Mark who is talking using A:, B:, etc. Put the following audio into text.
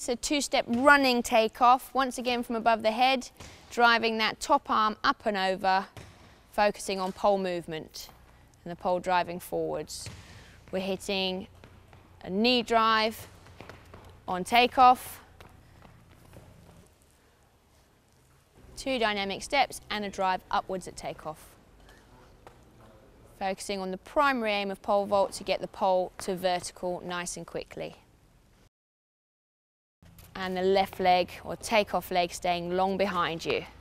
A: So two-step running takeoff, once again from above the head, driving that top arm up and over, focusing on pole movement and the pole driving forwards. We're hitting a knee drive on takeoff, 2 dynamic steps and a drive upwards at takeoff. Focusing on the primary aim of pole vault to get the pole to vertical nice and quickly. And the left leg or takeoff leg staying long behind you.